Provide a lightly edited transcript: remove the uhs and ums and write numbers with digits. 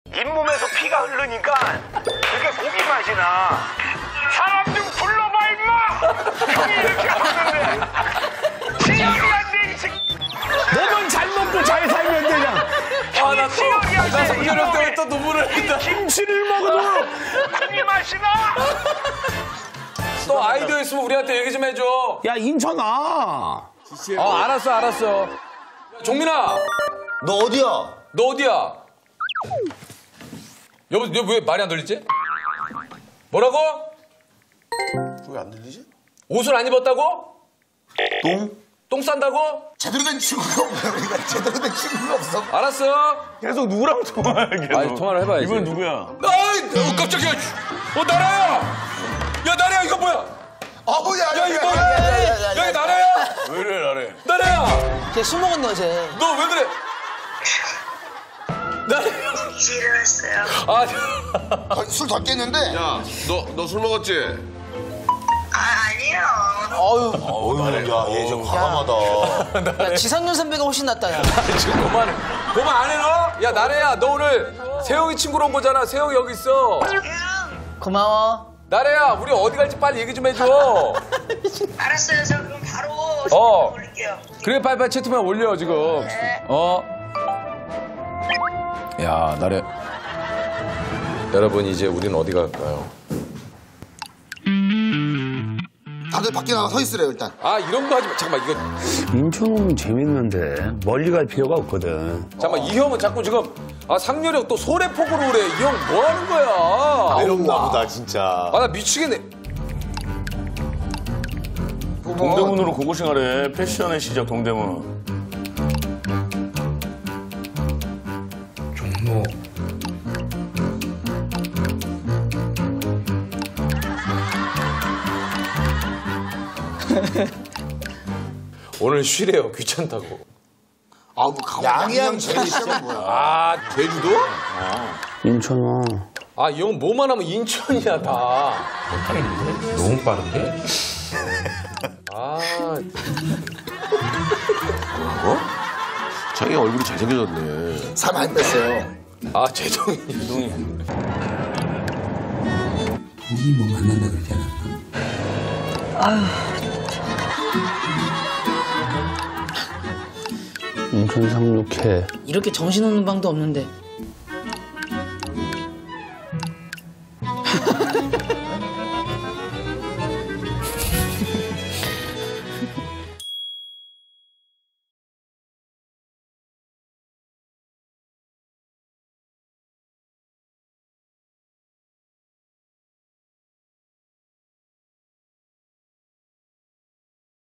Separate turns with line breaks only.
잇몸에서 피가 흐르니까 그게 목이 맛이 나. 사람 좀 불러봐 임마. 형이 이렇게 하는데 시험이 안 돼 이 새끼.
너만 잘 먹고 잘 살면 되냐.
나
성준형 때문에 또 눈물을 흘린다.
김치를 먹어도
국이 맛이 나.
또 아이디어 있으면 우리한테 얘기 좀 해줘.
야 인천아.
알았어. 종민아.
너 어디야?
너 어디야? 여보, 너 왜 말이 안 들리지? 뭐라고?
왜 안 들리지?
옷을 안 입었다고? 똥 싼다고?
제대로 된 친구가 없어. 그러니까 제대로 된 친구가 없어.
알았어.
계속 누구랑 통화해 계속.
아니, 통화를 해봐야지.
이건 누구야?
아이, 깜짝이야. 나라야. 야, 나라야, 이거 뭐야? 야, 이거 뭐야? 야, 나라야.
왜 이래 나래?
나라야.
걔 술 먹었네 어제.
너 왜 그래? 나라야.
일어났어요.
술 더 깼는데?
야, 너 술 먹었지?
아니요.
야, 얘 좀 과감하다.
야 지상렬 선배가 훨씬 낫다 야.
지금 그만 안 해, 너? 야, 나래야, 너 오늘 세영이 친구로 온 거잖아. 세영이 여기 있어.
고마워.
나래야, 우리 어디 갈지 빨리 얘기 좀 해줘.
알았어요. 저 그럼 바로 올릴게요.
그래, 빨리 채팅만 올려, 지금.
네.
야, 나래. 여러분, 이제 우리는 어디 갈까요?
다들 밖에 나가 서 있으래요, 일단.
이런 거 하지 마. 잠깐만, 이거.
인천 오면 재밌는데 멀리 갈 필요가 없거든.
잠깐만, 이 형은 자꾸 지금, 상렬이 형 또 소래폭으로 그래. 이 형 뭐 하는 거야?
외롭나 보다, 진짜.
나 미치겠네.
동대문으로 고고싱하래. 패션의 시작 동대문.
종로.
오늘 쉬래요. 귀찮다고.
뭐 양양 제일 시작은 뭐야?
제주도?
인천아.
이 형 뭐만 하면 인천이야, 다.
너무 빠른데?
자기 얼굴이 잘생겨졌네.
살 많이 뺐어요.
재동이.
우리 뭐 만난다 그러지 않았나?
인천 상륙해.
이렇게 정신없는 방도 없는데.